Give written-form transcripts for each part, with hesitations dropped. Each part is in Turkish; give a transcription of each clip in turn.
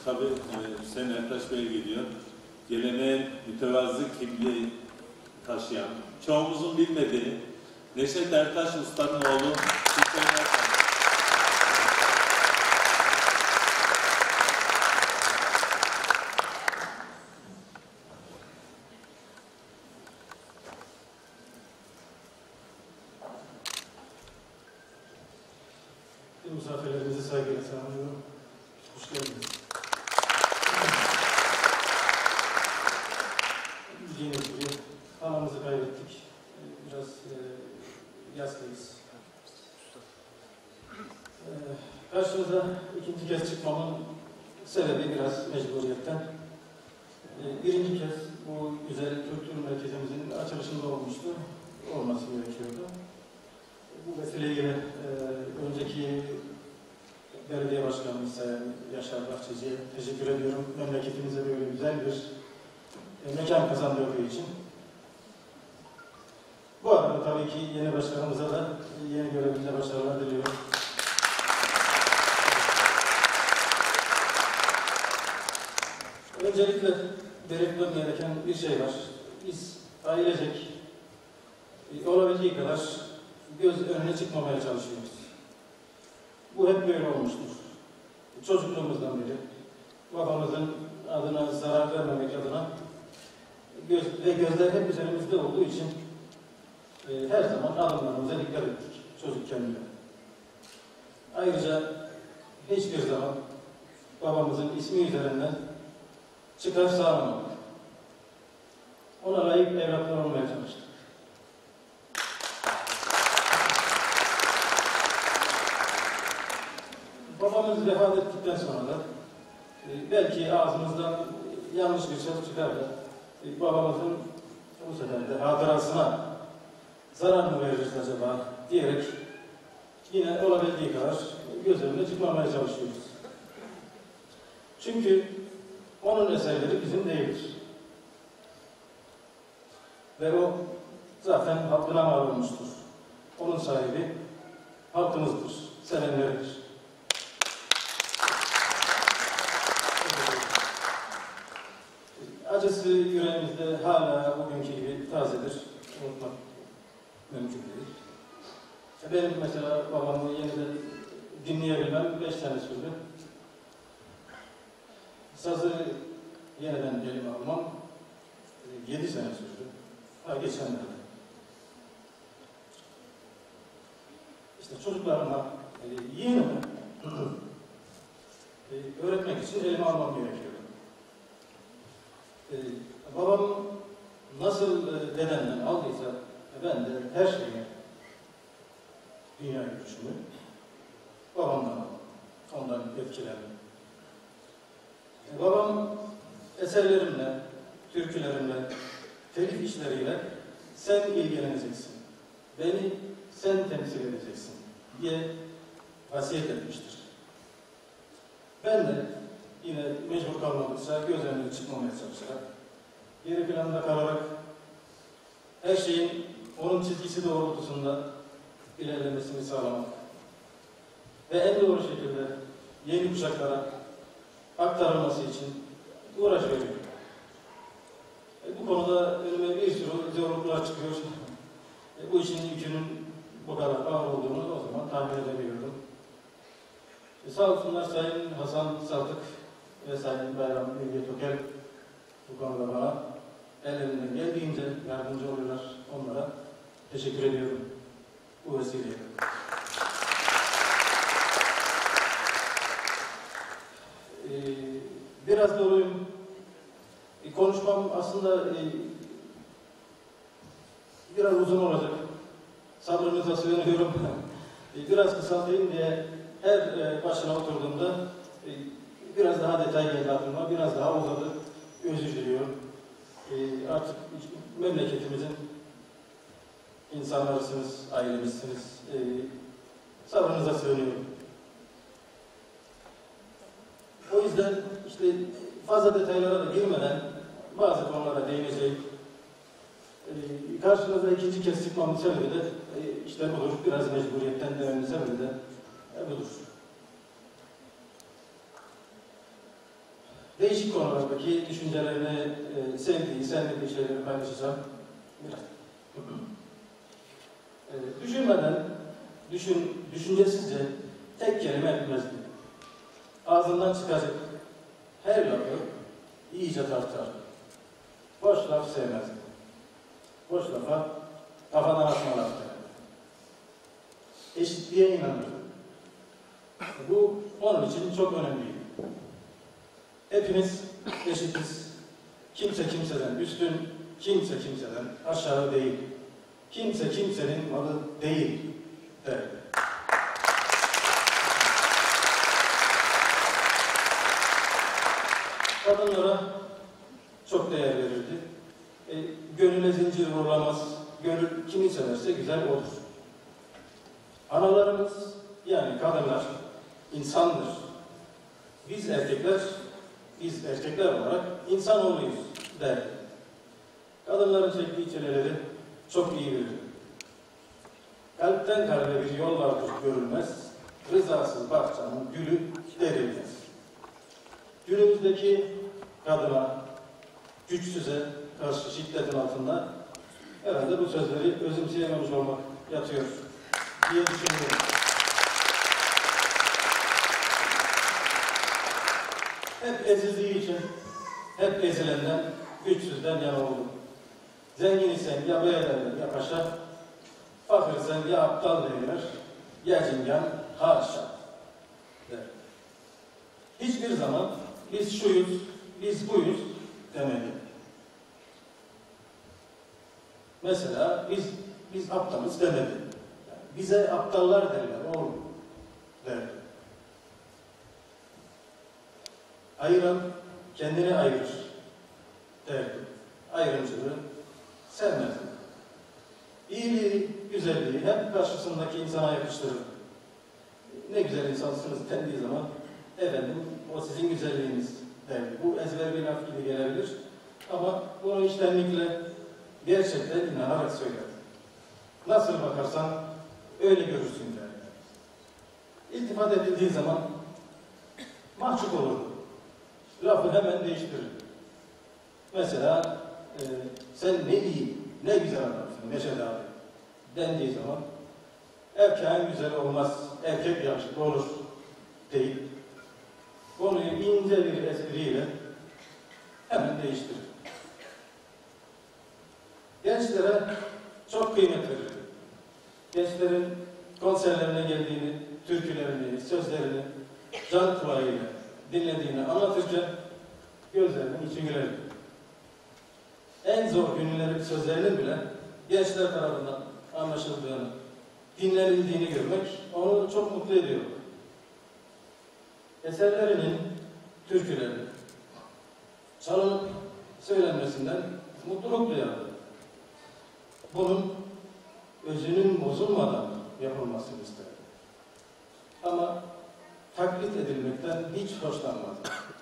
Tabii Hüseyin Ertaş Bey geliyor. Geleneğin mütevazı kimliği taşıyan, çoğumuzun bilmediği Neşet Ertaş Usta'nın oğlu Hüseyin Ertaş. Misafirlerimizi saygıyla selamlıyorum. Hoş geldiniz. Bildiğiniz gibi anamızı kaybettik. Biraz yastayız. Karşınıza ikinci kez çıkmamın sebebi biraz mecburiyetten. Birinci kez bu güzel kültür merkezimizin açılışında olması gerekiyordu. Bu vesileyle önceki belediye başkanımız Sayın Yaşar Bahçeci'ye teşekkür ediyorum. Memleketimize böyle güzel bir mekan kazandırdığı için. Bu arada tabii ki yeni başkanımıza da yeni görevimize başarılar diliyorum. Öncelikle belirtmem gereken bir şey var. Biz ailecek olabildiği kadar göz önüne çıkmamaya çalışıyoruz. Bu hep böyle olmuştur. Çocukluğumuzdan beri babamızın adına zarar vermemek adına gözler hep üzerimizde olduğu için her zaman adımlarımıza dikkat ettik çocukken bile. Ayrıca hiçbir zaman babamızın ismi üzerinden çıkar sağlamadık. Ona layık evlatlar olmaya çalıştık. Babamız vefat ettikten sonra da belki ağzımızdan yanlış bir söz çıkar da babamızın bu sefer de hatırasına zarar mı veririz acaba diyerek yine olabildiği kadar göz önüne çıkmamaya çalışıyoruz. Çünkü onun eserleri bizim değildir. Ve o zaten hakkına mal olmuştur. Onun sahibi halkımızdır, sevenleridir. Acısı yüreğimizde hala bugünkü gibi tazedir. Unutmak mümkün değil. Benim mesela babamı yeniden dinleyebilmem 5 sene sürdü. Sazı yeniden elime almam 7 sene sürdü. Ha geçenlerde. İşte çocuklarıma, yeğenime öğretmek için elime almam gerekiyor. Babam nasıl dedemden aldıysa ben de her şeyi, dünya görüşümü babamdan aldım. Ondan etkilendim. Babam eserlerimle, türkülerimle, telif işleriyle sen ilgileneceksin, beni sen temsil edeceksin diye vasiyet etmiştir. Ben de yine mecbur kalmadıkça göz önüne çıkmamaya çalışarak, geri planda kalarak her şeyin onun çizgisi doğrultusunda ilerlemesini sağlamak ve en doğru şekilde yeni kuşaklara aktarılması için uğraş veriyorum. Bu konuda önüme bir sürü zorluklar çıkıyor. Bu işin yükünün bu kadar ağır olduğunu o zaman tahmin edebiliyordum. Sağ olsunlar Sayın Hasan Saltık ve Sayın Bayram Bilge Tokel bu konuda bana ellerinden geldiğince yardımcı oluyorlar. Onlara teşekkür ediyorum bu vesileyle. Biraz doluyum. Konuşmam aslında biraz uzun olacak. Sabrınıza sığınıyorum. Biraz kısaltayım diye her başına oturduğumda biraz daha detay geldi aklıma, biraz daha uzadı. Özür diliyorum. Artık memleketimizin insanlarısınız, ailemizsiniz. Sabrınıza sığınıyorum. O yüzden işte fazla detaylara da girmeden bazı konulara değineceğim. Karşınıza ikinci kez çıkmamın sebebi de işte budur. Biraz mecburiyetten dememin sebebi de budur. değişik konulardaki düşüncelerini, sevdiği, sevmediği şeyleri paylaşacağım. Düşünmeden, düşüncesizce tek kelime etmezdi. Ağzından çıkacak her lafı iyice tartar. Boş laf sevmezdi. Boş lafa kafadan atma laf derdi. Eşitliğe inanırdı. Bu onun için çok önemliydi. Hepimiz eşitiz. Kimse kimseden üstün, kimse kimseden aşağı değil. Kimse kimsenin malı değil derdi. Kadınlara çok değer verirdi. Gönüle zincir vurulamaz. Gönül kimi severse güzel olur. Analarımız, yani kadınlar insandır. Biz erkekler olarak insanoğluyuz derdi. Kadınların çektiği çileleri çok iyi bilir. Kalpten kalbe bir yol vardır görülmez. Rızasız bahçanın gülü derilmez. Günümüzdeki kadına, güçsüze karşı şiddetin altında herhalde bu sözleri özümseyememiş olmak yatıyor diye düşünüyorum. Hep ezildiği için, hep ezilenden, güçsüzden yana oldu. Zengin isen ya beylerler ya paşa, fakir isen ya aptal derler, ya cingan, haşa der. Hiçbir zaman biz şuyuz, biz buyuz demedi. Mesela biz aptalız demedi. Yani bize aptallar derler oğlum derdi. Ayıran kendini ayırır derdi. Ayrımcılığı sevmezdi. İyiliği, güzelliği hep karşısındaki insana yakıştırır. Ne güzel insansınız dendiği zaman efendim o sizin güzelliğiniz derdi. Bu ezber bir laf gibi gelebilir ama bunu içtenlikle gerçekten inanarak söyler. Nasıl bakarsan öyle görürsün derdi. İltifat edildiği zaman mahcup olur. Lafı hemen değiştirir. Mesela sen ne iyi, ne güzel adamsın Neşet abi dendiği zaman erkeğin güzel olmaz, erkek yakışıklı olur deyip konuyu ince bir espriyle hemen değiştirir. Gençlere çok kıymet verir. Gençlerin konserlerine geldiğini, türkülerini, sözlerini can kulağıyla dinlediğini anlatırken gözlerinin içi güler. En zor günlerin sözlerinin bile gençler tarafından anlaşıldığını, dinlenildiğini görmek onu çok mutlu ediyor. Eserlerinin, türkülerinin çalınıp söylenmesinden mutluluk duyardı. Bunun özünün bozulmadan yapılmasını isterdi. Ama taklit edilmekten hiç hoşlanmadı.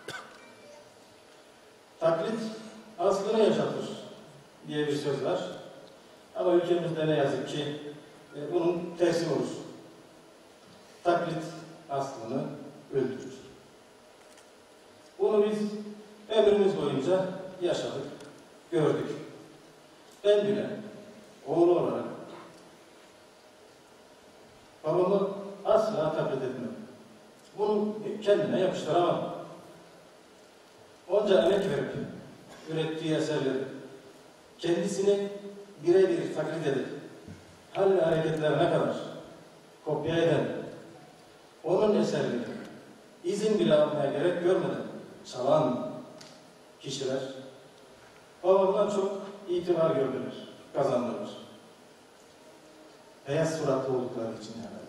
Taklit aslını yaşatır diye bir söz var. Ama ülkemizde ne yazık ki bunun tersi olur. Taklit aslını öldürür. Bunu biz ömrümüz boyunca yaşadık, gördük. Ben bile oğlu olarak babamı asla taklit etmem. Bunu kendine yapıştıramam. Onca emek verip ürettiği eserleri kendisini birebir taklit edip hal ve hareketlerine kadar kopya eden, onun eserleri izin bile almaya gerek görmeden çalan kişiler babamdan çok itibar gördüler, kazandılar. Beyaz suratlı oldukları için herhalde.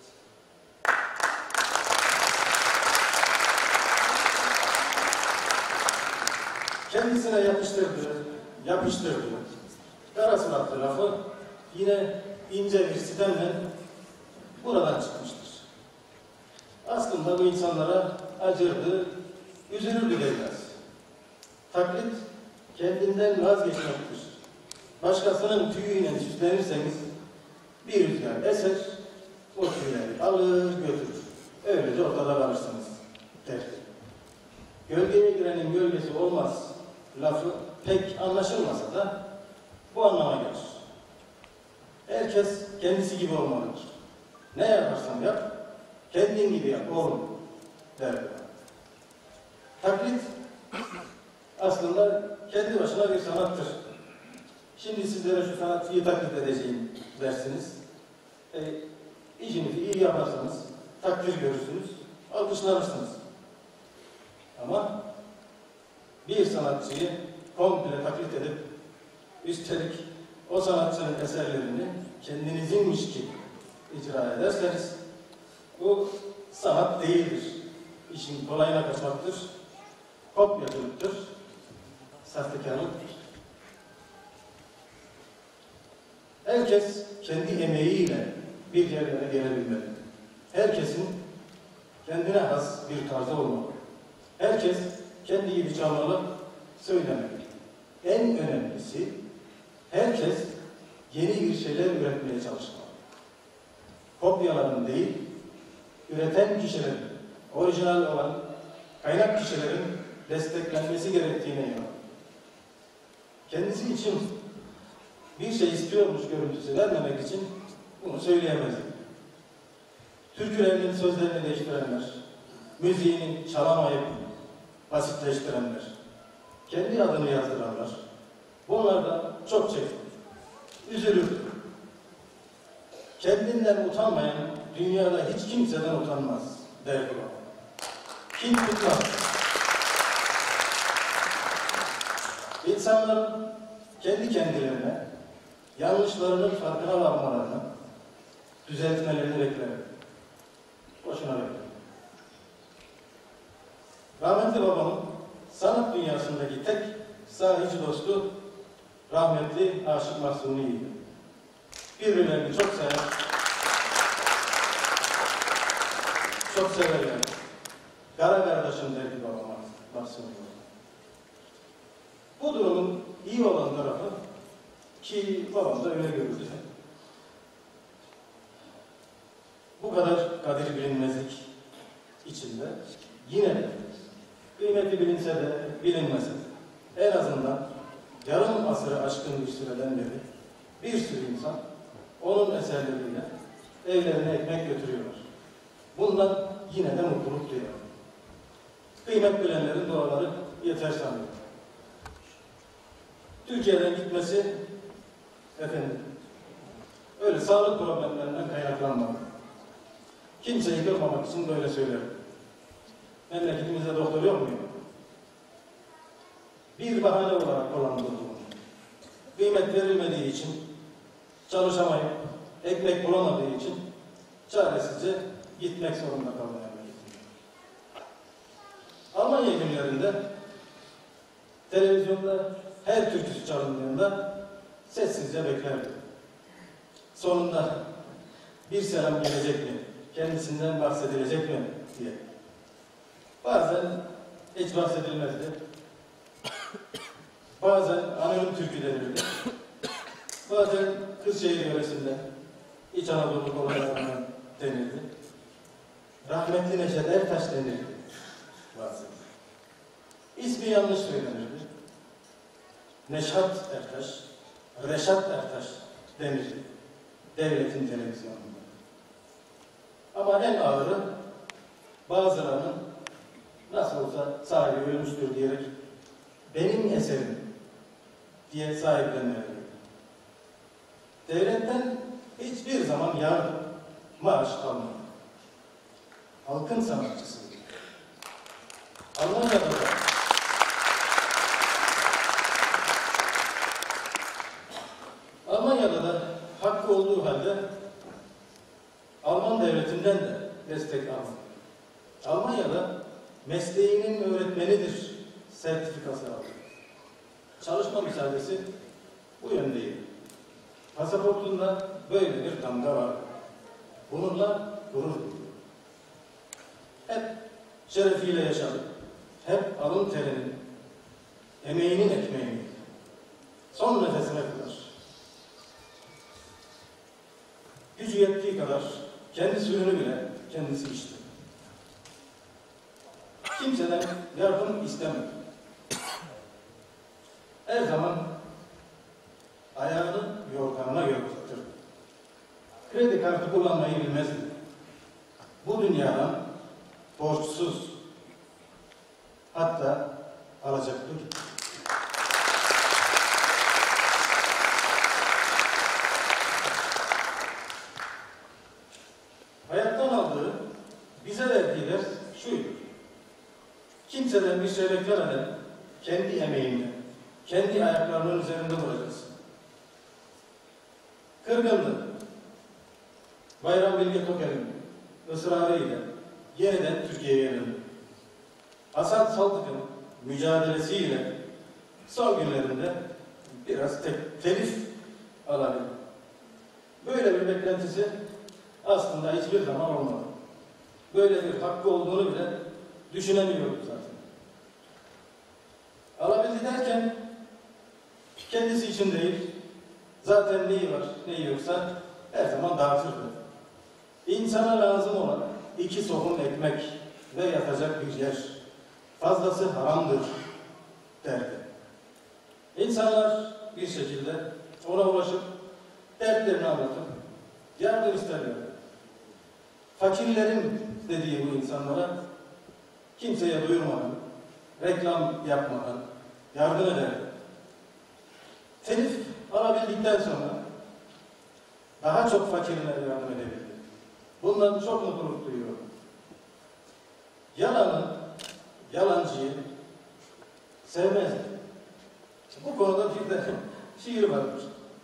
Kendisine yapıştırdığı kara suratlı lafı yine ince bir sitemle buradan çıkmıştır. Aslında bu insanlara acırdı, üzülürdü biraz. Taklit kendinden vazgeçmektir. Başkasının tüyüyle süslenirseniz bir rüzgar eser, o tüyleri alır götürür. Öylece ortada kalırsınız der. gölgeye girenin gölgesi olmaz lafı pek anlaşılmasa da bu anlama gelir. Herkes kendisi gibi olmalıdır. Ne yaparsan yap, kendin gibi yap oğlum derler. Taklit aslında kendi başına bir sanattır. Şimdi sizlere şu sanatçıyı taklit edeceğim dersiniz. İşinizi iyi yaparsanız takdir görürsünüz, alkışlanırsınız. Ama bir sanatçıyı komple taklit edip üstelik o sanatçının eserlerini kendinizinmiş gibi icra ederseniz bu sanat değildir. İşin kolayına kaçmaktır, kopyacılıktır, sahtekarlıktır. Herkes kendi emeğiyle bir yerlere gelebilmeli. Herkesin kendine has bir tarzı olmalı. Herkes kendi gibi çalmalı, söylemeli. En önemlisi herkes yeni bir şeyler üretmeye çalışmalı. Kopyaların değil, üreten kişilerin, orijinal olan kaynak kişilerin desteklenmesi gerektiğine inanır. Kendisi için bir şey istiyormuş görüntüsü vermemek için bunu söyleyemezdim. Türkülerinin sözlerini değiştirenler, müziğini çalamayıp basitleştirenler, kendi adını yazdıranlar, bunlardan çok çektim. Üzülürdüm. Kendinden utanmayan dünyada hiç kimseden utanmaz derdi o. Kim tutmaz? İnsanlar kendi kendilerine yanlışlarının farkına varmalarını, düzeltmelerini bekler. Boşuna bekler. Rahmetli babamın sanat dünyasındaki tek sahici dostu rahmetli Aşık Mahsuni'ydi. Birbirlerini çok sever, çok severler. Kara kardeşim derdi babama Mahsuni. Bu durumun iyi olan tarafı ki babam da öyle görürdü. Bu kadar kadir bilinmezlik içinde yine de kıymeti bilinse de bilinmese de en azından yarım asırı aşkın bir süreden beri bir sürü insan onun eserleriyle evlerine ekmek götürüyorlar. Bundan yine de mutluluk duyuyor. Kıymet bilenlerin duaları yeter sanıyor. Türkiye'den gitmesi efendim öyle sağlık problemlerinden kaynaklanmadı. Kimseyi kırmamak için böyle söylerim. Memleketimizde doktor yok mu? Bir bahane olarak kullanıldı bunu. Kıymet verilmediği için, çalışamayıp, ekmek bulamadığı için çaresizce gitmek zorunda kalmaya gitti. Almanya günlerinde televizyonda her türküsü çalındığında sessizce beklerdi. Sonunda bir selam gelecek mi, kendisinden bahsedilecek mi diye. Bazen hiç bahsedilmezdi. Bazen anonim türkü denirdi. Bazen Kırşehir yöresinde İç Anadolu olaylarından denildi. Rahmetli Neşet Ertaş denildi. Bazen. İsmi yanlış söylenirdi. Neşat Ertaş, Reşat Ertaş denildi. Devletin televizyonunda. Ama en ağırı bazılarının nasıl olsa sahibi ölmüştür diyerek benim eserim diye sahiplenmeleri. Devletten hiçbir zaman yardım, maaş almadı. Halkın sanatçısıydı. Almanya'da da hakkı olduğu halde Alman devletinden de destek almadı. Almanya'da mesleğinin öğretmenidir sertifikası aldı. Çalışma müsaadesi bu yöndeydi. Pasaportunda böyle bir damga var. Bununla gurur duyuyor. Hep şerefiyle yaşadı. Hep alın terinin, emeğinin ekmeğini, son nefesine kadar. Gücü yettiği kadar kendi suyunu bile kendisi içti. kimseden yardım istemedi. Her zaman ayağını yorganına göre uzatırdı. Kredi kartı kullanmayı bilmezdi. Bu dünyadan borçsuz, hatta alacaklı gitti. Hayattan aldığı, bize verdiği ders şuydu: kimseden bir şey beklemeden kendi emeğinle, kendi ayaklarının üzerinde duracaksın. Kırgındı. Bayram Bilge Toker'in ısrarıyla yeniden Türkiye'ye döndü. Hasan Saldık'ın mücadelesiyle son günlerinde biraz telif alabildi. Böyle bir beklentisi aslında hiçbir zaman olmadı. Böyle bir hakkı olduğunu bile düşünemiyordu zaten. Alabildi derken kendisi için değil, zaten neyi var, neyi yoksa her zaman dağıtırdı. İnsana lazım olan 2 sohum ekmek ve yatacak bir yer, fazlası haramdır derdi. İnsanlar bir şekilde ona ulaşıp dertlerini anlatıp yardım isterler. Fakirlerin dediği bu insanlara kimseye duyurmadan, reklam yapmadan yardım ederdi. Telif alabildikten sonra daha çok fakirlere yardım edebildi. Bundan çok mutluluk duyuyorum. Yalanı, yalancıyı sevmezdi. Bu konuda bir de şiir vardır.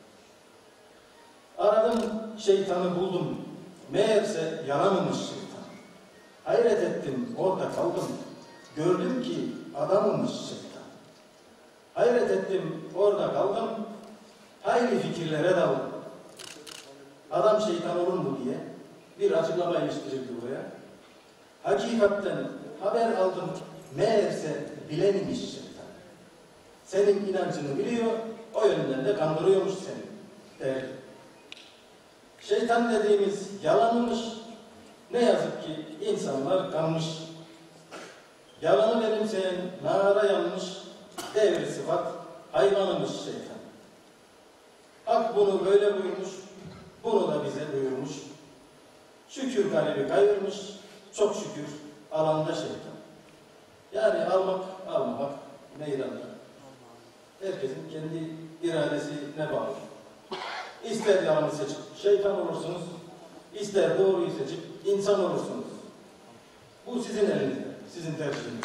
Aradım şeytanı buldum, meğerse yalanmış şeytan. Hayret ettim, orada kaldım, gördüm ki adammış şeytan. Hayret ettim, orada kaldım, hayli fikirlere daldım. Adam şeytan olur mu diye bir açıklama iliştirildi buraya. Hakikatten haber aldım, meğerse bilenmiş şeytan. Senin inancını biliyor, o yönden de kandırıyormuş seni derdi. Şeytan dediğimiz yalanmış, ne yazık ki insanlar kanmış. Yalanı benimseyen nara yanmış, devri sıfat hayvanımış şeytan. Hak bunu böyle buyurmuş, bunu da bize buyurmuş. Şükür garibi kayırmış, çok şükür alanda şeytan. Yani almamak meydanda. Herkesin kendi iradesine bağlı. İster yalanı seçip şeytan olursunuz, ister doğruyu seçip insan olursunuz. Bu sizin elinizde, sizin tercihiniz.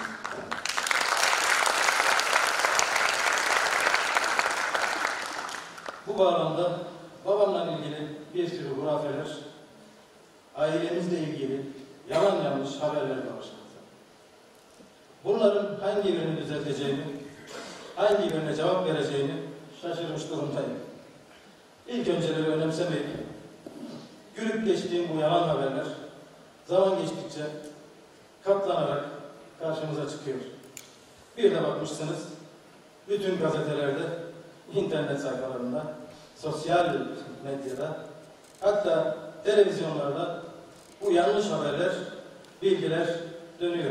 Bu bağlamda babamla ilgili bir sürü hurafeler, ailemizle ilgili yalan yanlış haberler başladı. Bunların hangi birini düzelteceğini, hangi birine cevap vereceğini şaşırmış durumdayım. İlk önceleri önemsemeyip, gülüp geçtiğim bu yalan haberler zaman geçtikçe katlanarak karşımıza çıkıyor. Bir de bakmışsınız, bütün gazetelerde, internet sayfalarında, sosyal medyada, hatta televizyonlarda bu yanlış haberler, bilgiler dönüyor.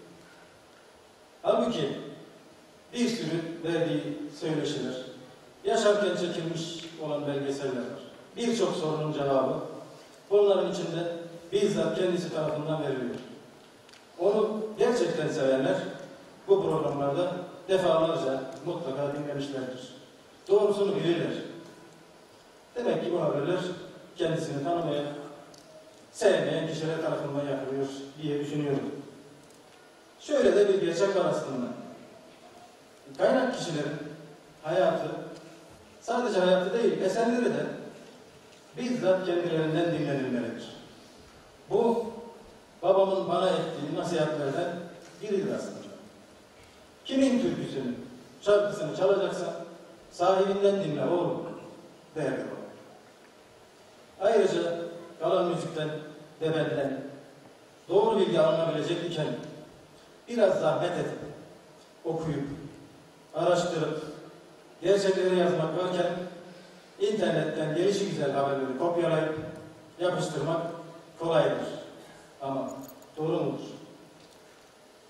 Halbuki bir sürü verdiği söyleşiler, yaşarken çekilmiş olan belgeseller var. Birçok sorunun cevabı bunların içinde bizzat kendisi tarafından veriliyor. Onu gerçekten sevenler bu programlarda defalarca mutlaka dinlemişlerdir. Doğrusunu bilirler. Demek ki bu haberler kendisini tanımayan, sevmeyen kişiler tarafından yapılıyor diye düşünüyorum. Şöyle de bir gerçek var aslında. Kaynak kişilerin hayatı, sadece hayatı değil, eserleri de bizzat kendilerinden dinlenilmelidir. Bu, babamın bana ettiği nasihatlerden biridir aslında. Kimin türküsünü, şarkısını çalacaksa sahibinden dinle oğlum derdi o. Ayrıca kalan müzikten ve benden doğru bilgi alınabilecek iken biraz zahmet edip, okuyup, araştırıp, gerçekleri yazmak varken internetten gelişigüzel haberleri kopyalayıp yapıştırmak kolaydır. Ama doğru mudur?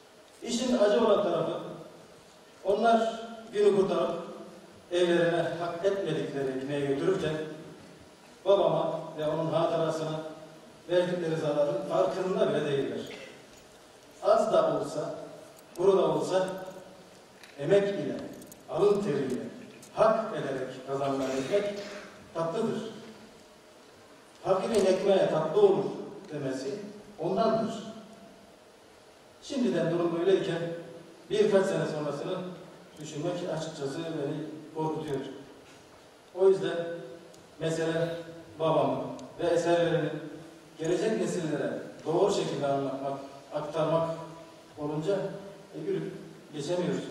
İşin acı olan tarafı, onlar günü kurtarıp evlerine hak etmedikleri ekmeği götürürken babama ve onun hatırasına verdikleri zararın farkında bile değiller. Az da olsa, kuru da olsa emek ile, alın teriyle, hak ederek kazanılan ekmek tatlıdır. Fakirin ekmeğe tatlı olur demesi ondandır. Şimdiden durum böyleyken birkaç sene sonrasını düşünmek açıkçası beni korkutuyor. O yüzden mesele babamın ve eserlerini gelecek nesillere doğru şekilde anlatmak, aktarmak olunca gülüp geçemiyorsunuz.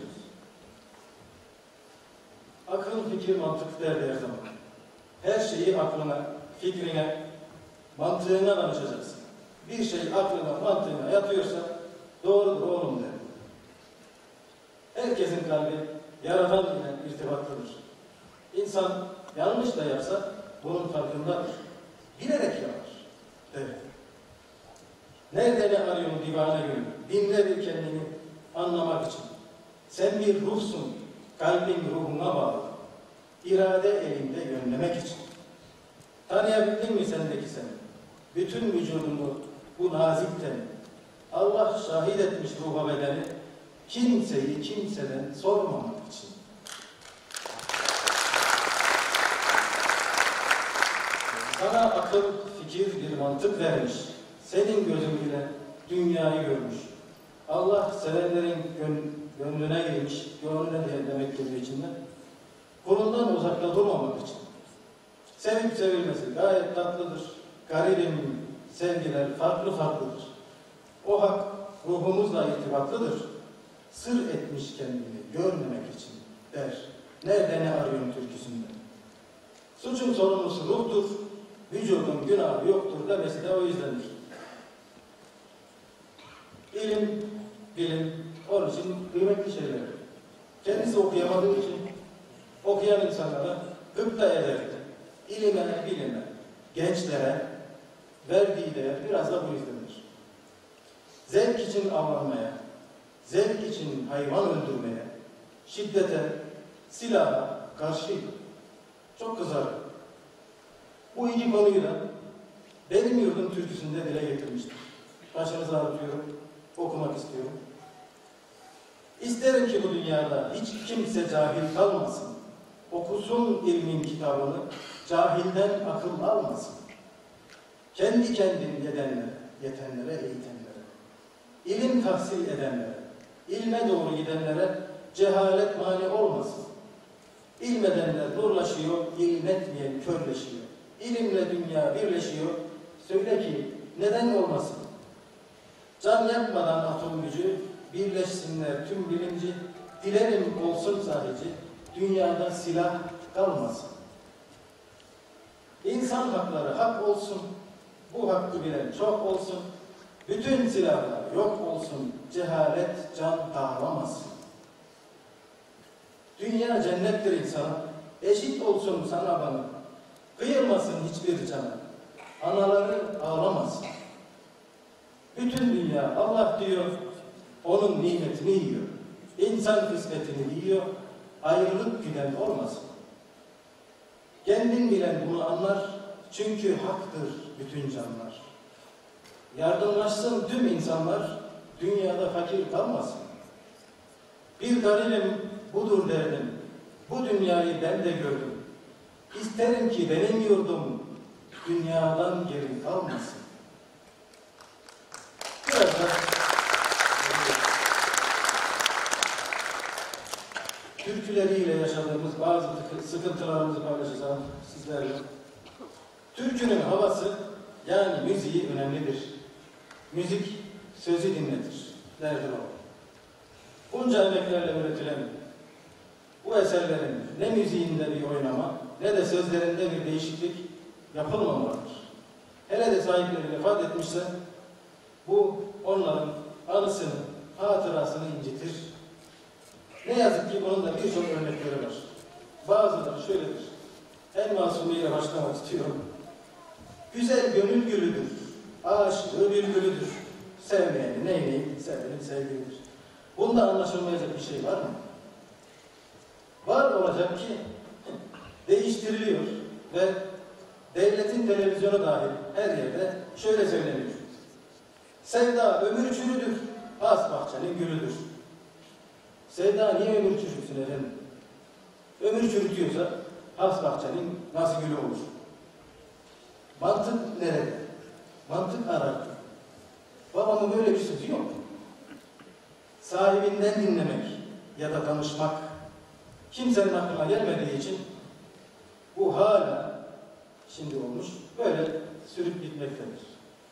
Akıl, fikir, mantık derdi her zaman. Her şeyi aklına, fikrine, mantığına danışacaksın. Bir şey aklına, mantığına yatıyorsa doğrudur oğlum der. Herkesin kalbi Yaratan ile irtibatlıdır. İnsan yanlış da yapsa bunun farkındadır. Bilerek yapar. Evet. Nerede ne arıyorsun divane gönül? Dinle bir kendini anlamak için. Sen bir ruhsun, kalbin ruhuna bağlı. İrade elinde yönlemek için. Tanıyabildin mi sendeki seni? Bütün vücudunu bu nazik teni. Allah şahit etmiş ruha bedeni, kimseyi kimseden sormamak için. Sana akıl, fikir, bir mantık vermiş. Senin gözün bile dünyayı görmüş. Allah sevenlerin gönlüne girmiş, gönlüne diye demek geliyor içinden. Kulundan uzakta durmamak için. Sevip sevilmesi gayet tatlıdır. Garibim, sevgiler farklı farklıdır. O hak ruhumuzla irtibatlıdır. Sır etmiş kendini görmemek için der. Nerede ne arıyorsun türküsünde. Suçun sorumlusu ruhtur, vücudun günahı yoktur demesi de o yüzdendir. İlim, bilim, onun için kıymetli şeyler. Kendisi okuyamadığı için okuyan insanlara gıpta ederdi. İlime, bilime, gençlere verdiği değer biraz da bu yüzdendir. Zevk için avlanmaya, zevk için hayvan öldürmeye, şiddete, silaha karşıydı. Çok kızardı. Bu iki konuyu da benim yurdum türküsünde dile getirmiştir. Başınızı ağrıtıyorum, okumak istiyorum. İsterim ki bu dünyada hiç kimse cahil kalmasın. Okusun ilmin kitabını, cahilden akıl almasın. Kendi kendini yetenlere, eğitenlere, ilim tahsil edenlere, ilme doğru gidenlere cehalet mani olmasın. İlmedenler nurlaşıyor, ilmetmeyen körleşiyor. İlimle dünya birleşiyor. Söyle ki neden olmasın? Can yakmadan atom gücü, birleşsinler tüm bilimci, dilerim olsun sahici, dünyada silah kalmasın. İnsan hakları hak olsun, bu hakkı bilen çok olsun, bütün silahlar yok olsun, cehalet can dağlamasın. Dünya cennettir insana, eşit olsun sana bana, kıyılmasın hiçbir cana, anaları ağlamasın. Bütün dünya Allah diyor, onun nimetini yiyor, insan kısmetini yiyor, ayrılık güden olmasın. Kendin bilen bunu anlar, çünkü haktır bütün canlar. Yardımlaşsın tüm insanlar, dünyada fakir kalmasın. Bir garibim budur derdim, bu dünyayı ben de gördüm. İsterim ki benim yurdum dünyadan geri kalmasın. Biraz da türküleriyle yaşadığımız bazı sıkıntılarımızı paylaşacağım sizlerle. Türkünün havası, yani müziği önemlidir. Müzik sözü dinletir, derdir o. Bunca emeklerle üretilen bu eserlerin ne müziğinde bir oynama, ne de sözlerinde bir değişiklik yapılmamalıdır. Hele de sahipleri vefat etmişse, bu onların anısını, hatırasını incitir. Ne yazık ki bunun da birçok örnekleri var. Bazıları şöyledir. En masumiyle başlamak istiyorum. Güzel gönül gülüdür, aşığı bülbülüdür. Sevmeyeni neyleyin, seveni sevgilidir. Bunda anlaşılmayacak bir şey var mı? Var olacak ki değiştiriliyor ve devletin televizyonu dahil her yerde şöyle söyleniyor. Sevda ömür çürüdür, has bahçenin gülüdür. Sevda niye ömür çürütsün efendim? Ömür çürütüyorsa has bahçenin nasıl gülü olur? Mantık nerede? Mantık arardı. Babamın böyle bir sözü yok. Sahibinden dinlemek ya da danışmak kimsenin aklına gelmediği için bu hala şimdi olmuş böyle sürüp gitmektedir.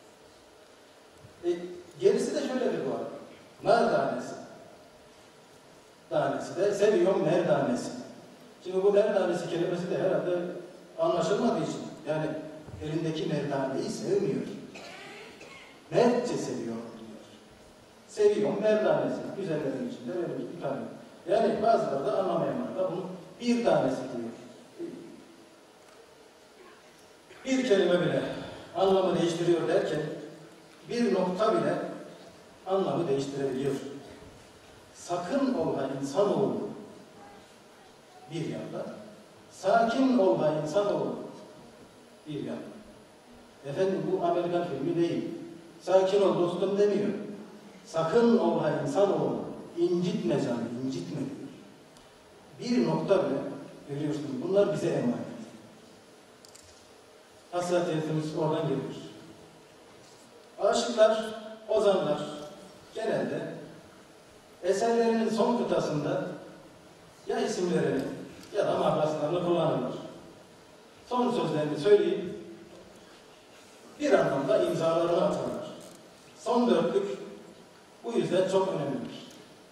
Gerisi de şöyledir bu arada. Nar tanesi. Tanesi de seviyorum merdanesi. Şimdi bu merdanesi kelimesi de herhalde anlaşılmadığı için yani elindeki merdaneyi sevmiyor. Mertçe seviyor diyor. Seviyorum merdanesi. Güzellerin içinde böyle bir tane. Yani bazıları da anlamayanlar da bunu bir tanesi diyor. Bir kelime bile anlamı değiştiriyor derken bir nokta bile anlamı değiştirebiliyor. Sakın ola insanoğlu bir yanda, sakin ola insanoğlu bir yanda. Efendim bu Amerikan filmi değil. Sakin ol dostum demiyor. Sakın ola insanoğlu, incitme canım, incitme diyor. Bir nokta bile görüyorsunuz. Bunlar bize emanet. Hassasiyetimiz oradan geliyor. Aşıklar, ozanlar genelde eserlerinin son kıtasında ya isimlerini ya da mahlaslarını kullanırlar. Son sözlerini söyleyip bir anlamda imzalarını atarlar. Son dörtlük bu yüzden çok önemlidir.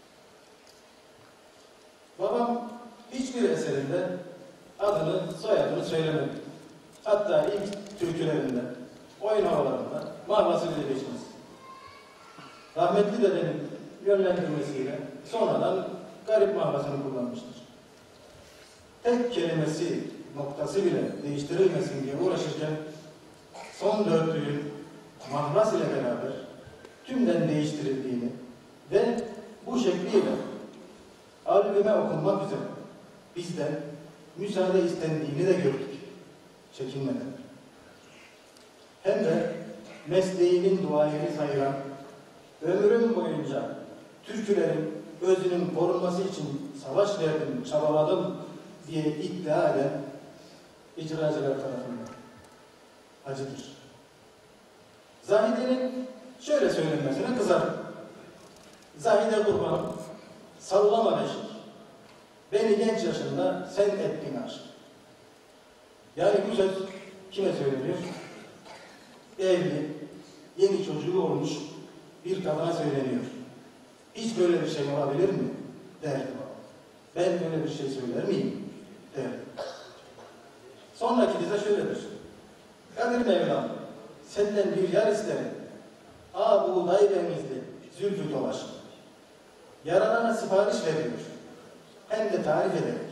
Babam hiçbir eserinde adını, soyadını söylemedi. Hatta ilk türkülerinde, oyun havalarında mahlası bile geçmez. Rahmetli dedenin yönlendirmesiyle sonradan garip mahlasını kullanmıştır. Tek kelimesi, noktası bile değiştirilmesin diye uğraşırken son dörtlüğün mahlas ile beraber tümden değiştirildiğini ve bu şekliyle albüme okunmak üzere bizden müsaade istendiğini de gördük. Çekinmeden. Hem de mesleğinin duayeni sayılan, ömrüm boyunca türkülerin özünün korunması için savaş verdim, çabaladım diye iddia eden icracılar tarafından acıdır. Zahide'nin şöyle söylenmesine kızarım. Zahide kurbanım, sallama beşik. Beni genç yaşında sen ettin aşk. Yani bu söz kime söyleniyor? Evli, yeni çocuğu olmuş bir kadına söyleniyor. Hiç böyle bir şey olabilir mi? Derdi baba. Ben böyle bir şey söyler miyim? Derdi. Sonraki dize şöyledir. Kadir Mevlam, senden bir yar isterim. Buğday benizli, zülfü dolaşır. Yaradana sipariş veriyor. Hem de tarif eder.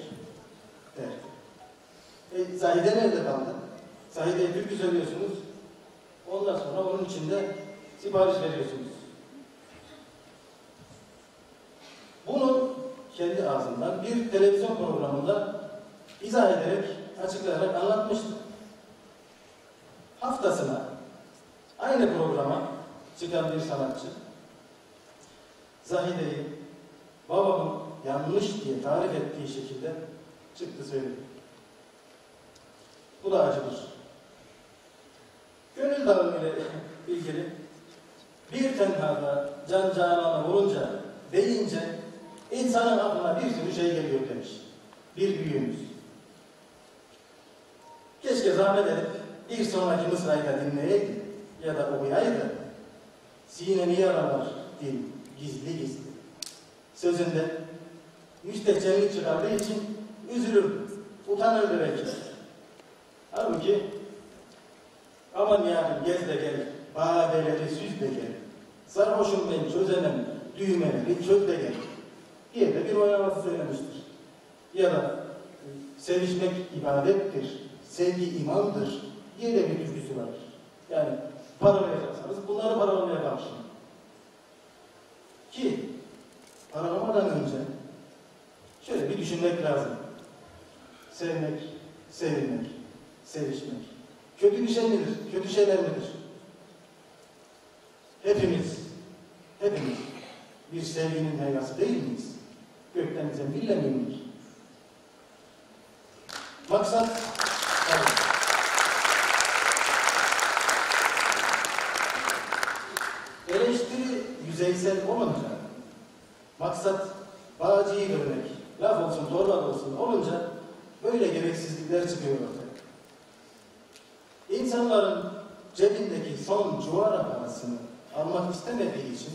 Der. Zahide nerede kaldı? Zahide'ye türkü söylüyorsunuz. Ondan sonra onun içinde sipariş veriyorsunuz. Bunu kendi ağzından bir televizyon programında izah ederek, açıklayarak anlatmıştı. Haftasına aynı programa çıkan bir sanatçı Zahide'yi babamın yanlış diye tarif ettiği şekilde çıktı söyledi. Bu da acıdır. Gönül dağı ile ilgili bir tenhada can canana vurunca deyince insanın aklına bir sürü şey geliyor demiş. Bir büyüğümüz. Keşke zahmet edip bir sonraki mısrayı da dinleyeydi ya da okuyaydı. Sinemi yaralar dil gizli gizli. Sözünde müstehcenlik çıkardığı için üzülürdü, utanırdı belki. Halbuki aman yani gez de gel, badeleri süz de gel, sarhoşum ben çözemem, düğmeleri çöz de gel diye de bir oynaması söylemiştir. Ya da sevişmek ibadettir, sevgi imandır diye de bir türküsü var. Yani paralayacaksanız bunları paralamaya kalkışın. Ki karalamadan önce şöyle bir düşünmek lazım. Sevmek, sevilmek, sevişmek. Kötü bir şey midir? Kötü şeyler midir? Hepimiz bir sevginin meyvesi değil miyiz? Gökten bize bille mi indik? Maksat, eleştiri yüzeysel olunca, maksat bağcıyı görmek, laf olsun, torba olsun olunca böyle gereksizlikler çıkıyor ortaya. İnsanların cebindeki son cuvara parasını almak istemediği için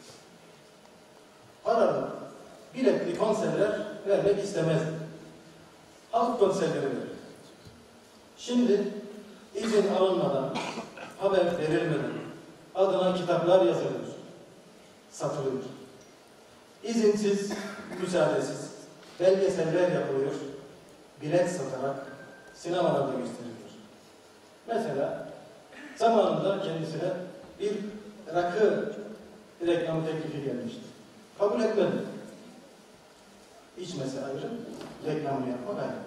paralı, biletli konserler vermek istemezdi. Halk konserleri verir. Şimdi izin alınmadan, haber verilmeden adına kitaplar yazılır, satılıyor. İzinsiz, müsaadesiz belgeseller yapılıyor, bilet satarak sinemalarda gösteriliyor. Mesela zamanında kendisine bir rakı reklamı teklifi gelmişti. Kabul etmedi. İçmesi ayrı, reklamını yapmak ayrı.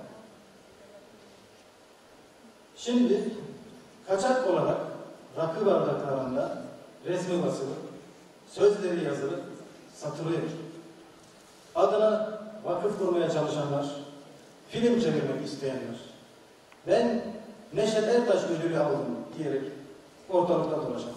Şimdi kaçak olarak rakı bardaklarında resmi basılı, sözleri yazılı satılıyor. Adına vakıf kurmaya çalışanlar, film çevirmek isteyenler, ben Neşet Ertaş ödülü aldım diyerek ortalıkta dolaşanlar.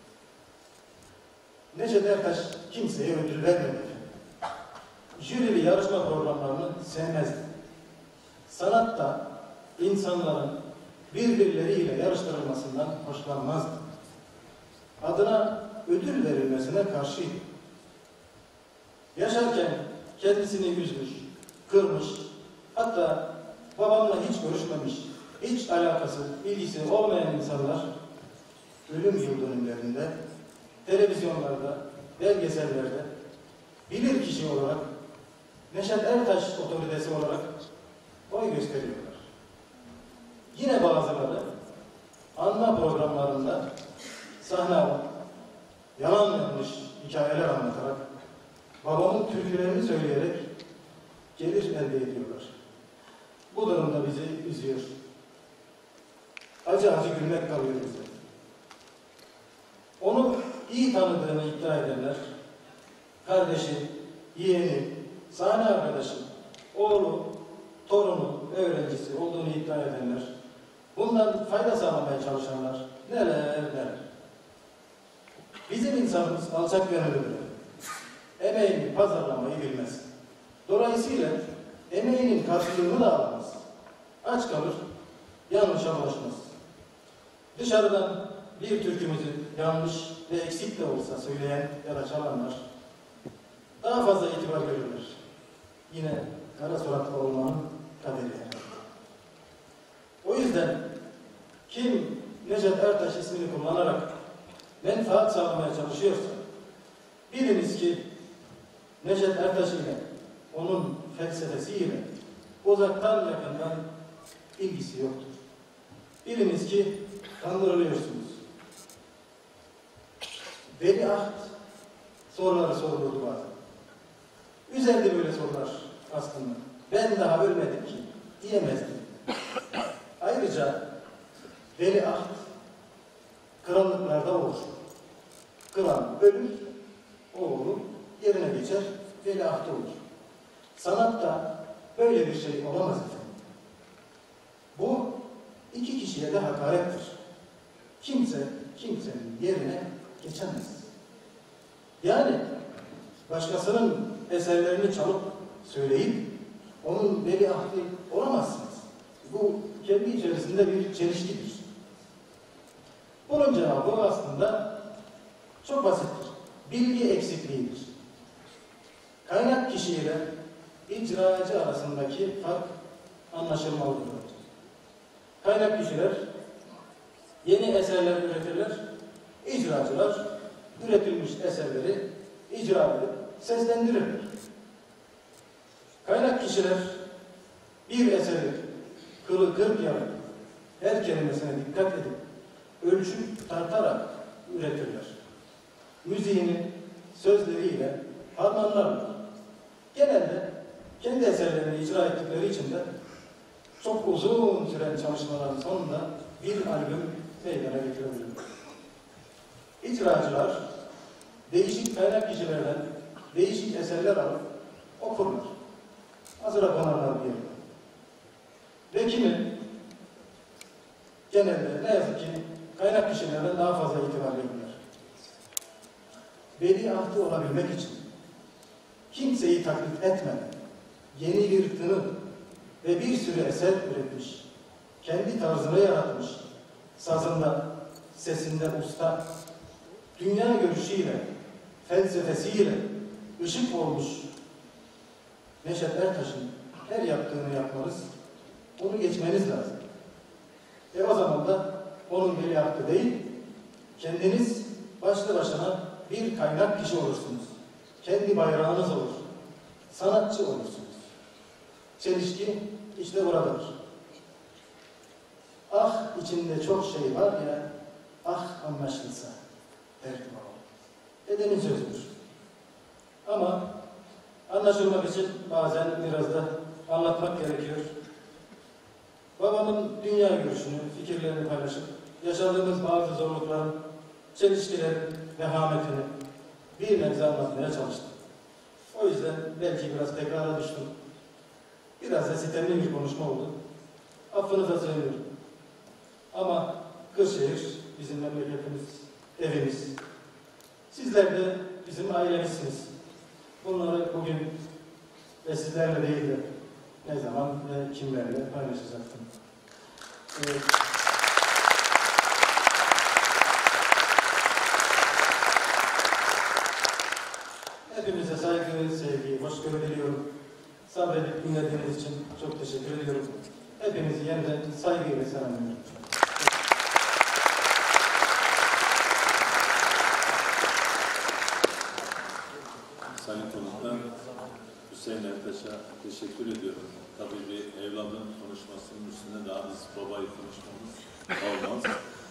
Neşet Ertaş kimseye ödül vermedi. Jürili yarışma programlarını sevmezdi. Sanatta insanların birbirleriyle yarıştırılmasından hoşlanmazdı. Adına ödül verilmesine karşıydı. Yaşarken kendisini üzmüş, kırmış, hatta babamla hiç görüşmemiş, hiç alakası, ilgisi olmayan insanlar ölüm yıl dönümlerinde, televizyonlarda, belgesellerde bilir kişi olarak, Neşet Ertaş otoritesi olarak oy gösteriyorlar. Yine bazıları anma programlarında sahne alıp yalan yanlış hikayeler anlatarak babamın türkülerini söyleyerek gelir elde ediyorlar. Bu durumda bizi üzüyor. Acı acı gülmek kalıyor bize. Onu iyi tanıdığını iddia edenler, kardeşi, yeğeni, sahne arkadaşı, oğlu, torunu, öğrencisi olduğunu iddia edenler, bundan fayda sağlamaya çalışanlar neler. Bizim insanımız alçak gönüllüdür. Emeğini pazarlamayı bilmez. Dolayısıyla emeğinin karşılığını da alamaz. Aç kalır, yanlışa bulaşmaz. Dışarıdan bir türkümüzü yanlış ve eksik de olsa söyleyen ya da çalanlar daha fazla itibar görürler. Yine kara suratlı olmanın kaderi. O yüzden kim Neşet Ertaş ismini kullanarak menfaat sağlamaya çalışıyorsa biliniz ki Neşet Ertaş ile onun felsefesiyle uzaktan yakından ilgisi yoktur. Biliniz ki kandırılıyorsunuz. Veliaht soruları sorulurdu bazen. Üzerinde böyle sorular aslında. Ben daha ölmedim ki diyemezdim. Ayrıca veliaht krallıklarda olur. Kral ölür, oğlu yerine geçer, veliaht olur. Sanatta böyle bir şey olamaz efendim. Bu iki kişiye de hakarettir. Kimse kimsenin yerine geçemez. Yani başkasının eserlerini çalıp söyleyip onun veliahtı olamazsınız. Bu kendi içerisinde bir çelişkidir. Bunun cevabı aslında çok basittir. Bilgi eksikliğidir. Kaynak kişiyle icracı arasındaki fark anlaşılmalıdır. Kaynak kişiler yeni eserler üretirler, icracılar üretilmiş eserleri icra edip seslendirirler. Kaynak kişiler bir eseri kılı kırk yarı her kelimesine dikkat edip ölçüp tartarak üretirler. Müziğini sözleriyle harmanlarlar. Genelde kendi eserlerini icra ettikleri için de çok uzun süren çalışmaların sonunda bir albüm meydana getirebiliyor. İcracılar değişik kaynak kişilerden değişik eserler alıp okurlar. Hazıra konarlar bir yerden. Ve kimi genelde ne yazık ki kaynak kişilerden daha fazla itibar verirler. Veliahtı olabilmek için kimseyi taklit etmeden yeni bir tınım ve bir sürü eser üretmiş, kendi tarzını yaratmış, sazında, sesinde usta, dünya görüşüyle, felsefesiyle ışık olmuş Neşet Ertaş'ın her yaptığını yapmanız, onu geçmeniz lazım. O zaman da onun veliahtı değil, kendiniz başlı başına bir kaynak kişi olursunuz. Kendi bayrağınız olur. Sanatçı olursunuz. Çelişki işte buradadır. Ah içinde çok şey var ya, ah anlaşılsa derdim o. Dedenin sözüdür. Ama anlaşılmak için bazen biraz da anlatmak gerekiyor. Babamın dünya görüşünü, fikirlerini paylaşıp yaşadığımız bazı zorlukların, çelişkilerin vehametini bir nebze anlatmaya çalıştım. O yüzden belki biraz tekrara düştüm. Biraz da sitemli bir konuşma oldu. Affınıza sığınıyorum. Ama Kırşehir bizim memleketimiz, evimiz. Sizler de bizim ailemizsiniz. Bunları bugün ve sizlerle değil de ne zaman ve kimlerle paylaşacaktım. Hepinize saygı, sevgi, hoşgörü diliyorum. Sabredip dinlediğiniz için çok teşekkür ediyorum. Hepinizi yeniden saygıyla selamlıyorum. Sayın Konuklar, Hüseyin Ertaş'a teşekkür ediyorum. Tabii bir evladın konuşmasının üstüne daha biz babayı konuşmamız olmaz.